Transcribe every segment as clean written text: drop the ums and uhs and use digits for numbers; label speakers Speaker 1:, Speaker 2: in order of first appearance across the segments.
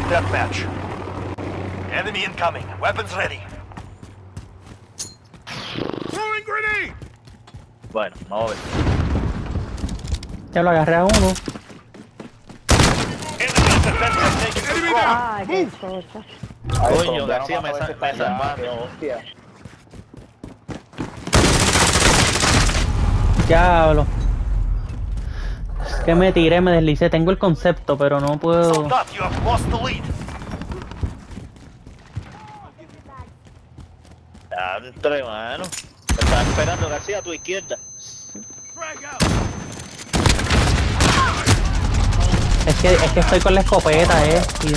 Speaker 1: deathmatch. Enemy incoming. Weapons ready.
Speaker 2: Throwing grenade!
Speaker 3: Bueno, vamos a ver.
Speaker 4: Ya lo agarré a uno.
Speaker 1: Enemy's defense has taken
Speaker 2: Enemy
Speaker 1: control.
Speaker 2: down!
Speaker 5: Ay, qué
Speaker 2: Move!
Speaker 5: cosa.
Speaker 3: Coño, García, me salvaste.
Speaker 4: Diablo. Que me tiré, me deslicé. Tengo el concepto, pero no puedo.
Speaker 1: Soldat, you have lost the lead.
Speaker 3: Ya, entre, mano. Me estaba esperando, García, a tu izquierda.
Speaker 2: Frag out!
Speaker 4: Es que estoy con la escopeta, y...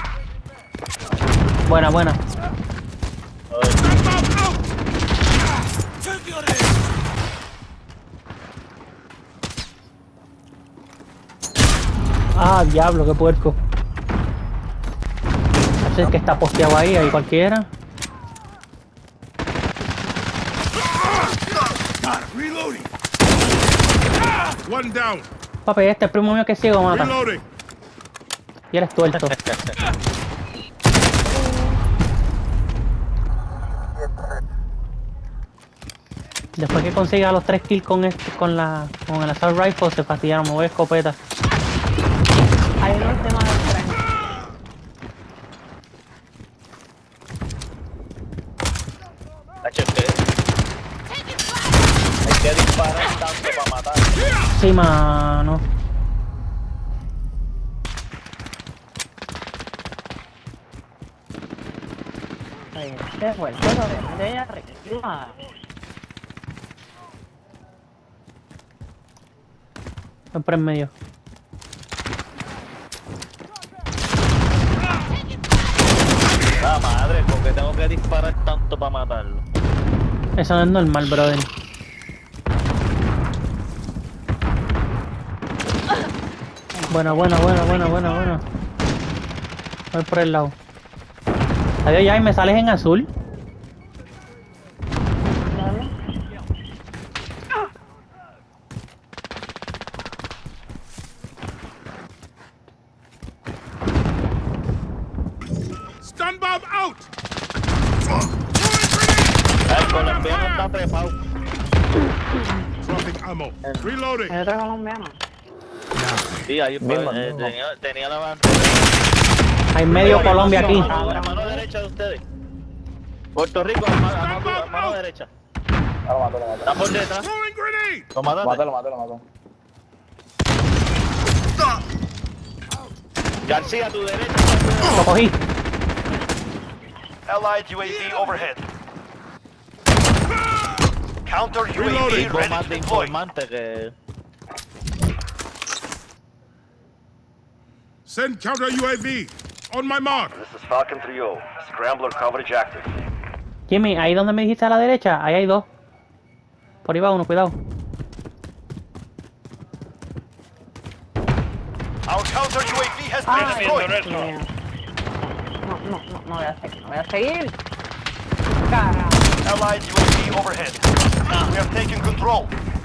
Speaker 4: Buena.
Speaker 2: Bomb out!
Speaker 4: Ah, diablo, qué puerco. Así es que está posteado ahí cualquiera.
Speaker 2: Reloading! One down!
Speaker 4: Papi, este el primo mío que ciego mata.
Speaker 2: Reloading!
Speaker 4: Y eres tuerto. Después que consiga los 3 kills con el assault rifle, se fastidiaron, me voy a escopeta.
Speaker 5: Hay unos temas de tren.
Speaker 3: Hacho, hay que disparar tanto para matar.
Speaker 4: Sí, mano.
Speaker 5: Oye, este vuelto lo ven de allá arriba.
Speaker 4: Siempre en medio.
Speaker 3: La madre, porque tengo que disparar tanto para matarlo.
Speaker 4: Eso no es normal, brother. Bueno. Voy por el lado. Adiós, ya, y me sales en azul.
Speaker 5: Dale.
Speaker 2: Stun bomb out!
Speaker 3: El colombiano está trepado.
Speaker 2: Dropping ammo. Reloading!
Speaker 5: Hay otro colombiano.
Speaker 3: Sí, ahí
Speaker 6: Mismo,
Speaker 3: tenía la bandera.
Speaker 4: Hay medio Colombia aquí.
Speaker 3: A la mano derecha de ustedes. Puerto Rico, a mano derecha.
Speaker 6: Ah, lo mató.
Speaker 3: Está por detrás.
Speaker 2: Throwing grenade!
Speaker 3: Lo mataste.
Speaker 6: Lo mató.
Speaker 3: García, a tu derecha.
Speaker 4: Lo cogí.
Speaker 1: Allied UAV overhead. Counter UAV
Speaker 3: Tengo
Speaker 1: ready
Speaker 3: más
Speaker 1: to
Speaker 3: de
Speaker 1: deploy.
Speaker 3: informante que...
Speaker 2: Send counter UAV! On my mark!
Speaker 1: This is Falcon 3-0. Scrambler coverage active.
Speaker 4: Jimmy, ahí donde me dijiste a la derecha, ahí hay dos. Por ahí va uno, cuidado.
Speaker 1: Our counter UAV has been
Speaker 5: Ay,
Speaker 1: destroyed.
Speaker 5: Dios mío. No voy a seguir. Carajo.
Speaker 1: Allied UAV overhead. We have taken control.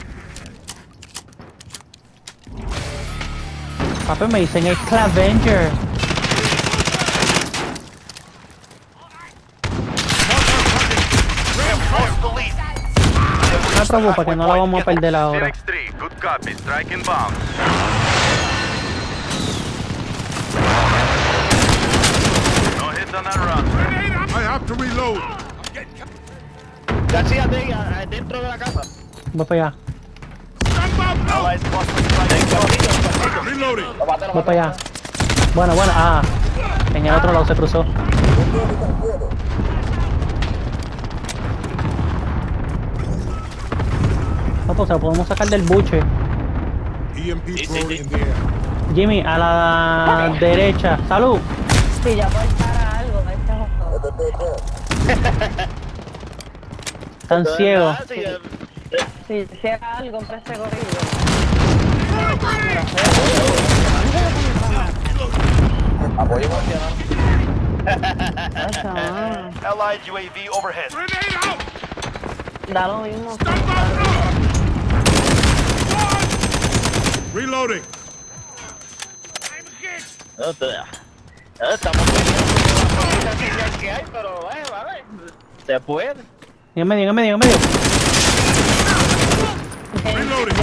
Speaker 4: Papi, me dicen el Clavenger.
Speaker 1: We have lost the lead.
Speaker 4: No me preocupa que no la vamos a perder ahora.
Speaker 7: X3, good copy. Striking bombs. No hits on that run.
Speaker 2: I have to reload!
Speaker 3: García, dentro de la casa.
Speaker 4: Voy para allá.
Speaker 2: Stun bomb out!
Speaker 1: Allied cluster strike.
Speaker 2: Reloading!
Speaker 4: Voy para allá. Bueno. Ah. En el otro lado se cruzó. No, pues la podemos sacar del buche.
Speaker 2: EMP
Speaker 3: Sí,
Speaker 2: thrown
Speaker 3: sí.
Speaker 2: in the air.
Speaker 4: Jimmy, a la derecha. ¡Salud!
Speaker 5: Si ya voy para algo, este joder.
Speaker 4: Están ciegos.
Speaker 5: Si hiciera algo, este corrido.
Speaker 6: Apoyo emocional.
Speaker 5: Eso,
Speaker 1: Allied UAV overhead.
Speaker 2: Grenade out!
Speaker 5: da lo mismo.
Speaker 2: Stun bomb out! Reloading!
Speaker 3: No te... Estamos peleando con la que hay, pero vale. Se puede.
Speaker 4: En medio, en medio, en medio.
Speaker 2: Reloading.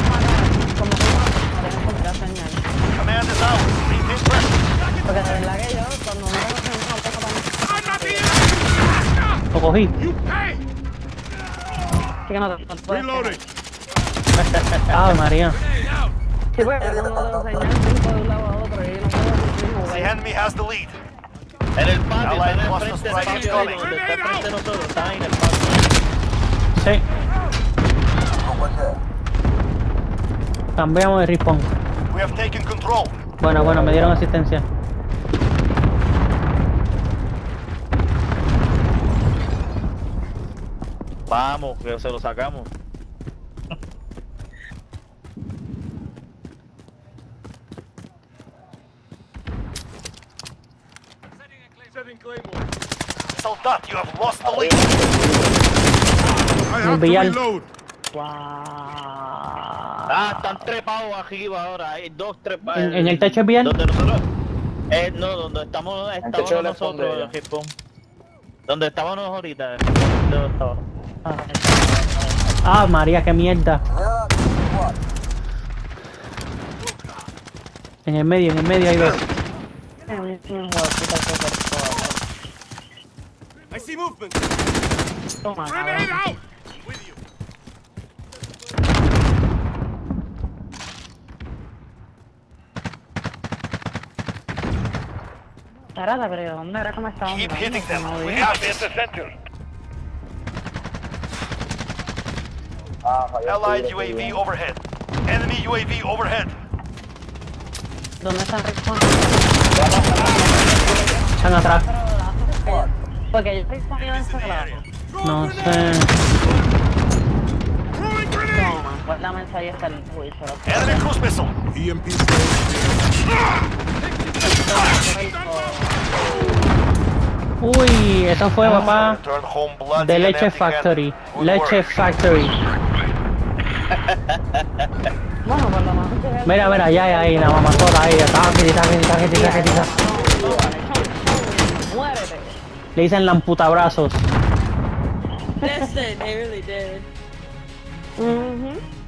Speaker 1: Command is out. Maintain pressure.
Speaker 5: Porque de verdad que yo, cuando me tengo
Speaker 2: I'm not the
Speaker 4: Lo cogí.
Speaker 2: You pay.
Speaker 5: que no te puedes.
Speaker 2: Reloading.
Speaker 4: Ah, María.
Speaker 5: Sí, pues, yo no puedo enseñar cinco de un lado a otro y no puedo
Speaker 1: The
Speaker 5: decir,
Speaker 1: enemy has the lead.
Speaker 3: En el patio, está en el
Speaker 1: Allied
Speaker 3: frente del
Speaker 1: cluster
Speaker 3: patio,
Speaker 1: strike
Speaker 3: ahí, donde
Speaker 1: incoming.
Speaker 3: está el frente de nosotros, está ahí en el patio.
Speaker 4: Sí. Cambiamos de respawn.
Speaker 1: We have taken control.
Speaker 4: Bueno, bueno, me dieron asistencia.
Speaker 3: Vamos, que se lo sacamos.
Speaker 1: Soldat, you have lost the lead.
Speaker 2: I have to
Speaker 4: Villar.
Speaker 2: reload.
Speaker 3: Ah, están trepados arriba ahora, hay dos trepados.
Speaker 4: ¿En el techo es bien?
Speaker 3: Donde nosotros... no, donde estábamos
Speaker 6: techo del
Speaker 3: nosotros,
Speaker 6: fondo,
Speaker 3: el respawn. Donde estábamos ahorita.
Speaker 4: Ah, María, qué mierda. En el medio hay dos.
Speaker 2: I see movement.
Speaker 5: toma,
Speaker 2: Grenade
Speaker 5: cabrón.
Speaker 2: out. With you.
Speaker 5: Espérate, pero ¿dónde era que me estaban
Speaker 1: Keep
Speaker 5: dando?
Speaker 1: hitting them.
Speaker 5: No
Speaker 1: We
Speaker 5: vi.
Speaker 1: have it at the center. Allied UAV overhead. Enemy UAV overhead.
Speaker 5: ¿Dónde están respondiendo?
Speaker 4: Están atrás.
Speaker 5: Porque yo respondido en ese lado.
Speaker 4: No sé.
Speaker 2: Throwing grenade.
Speaker 5: Toma, pues la mensaje está el juicio.
Speaker 1: Enemy cruise missile.
Speaker 2: EMP.
Speaker 4: Uy, eso fue, papá.
Speaker 1: Return home bloody
Speaker 4: De
Speaker 1: and
Speaker 4: Leche
Speaker 1: empty-handed.
Speaker 4: Factory.
Speaker 1: Good
Speaker 4: Leche
Speaker 1: work.
Speaker 4: Factory.
Speaker 5: Bueno, por lo menos llegué.
Speaker 4: Mira, mira, ya, ahí, la mamazota ahí. Taquetita.
Speaker 5: Muérete.
Speaker 4: Le dicen lamputabrazos.
Speaker 8: Listen, they really did.
Speaker 5: Mhm.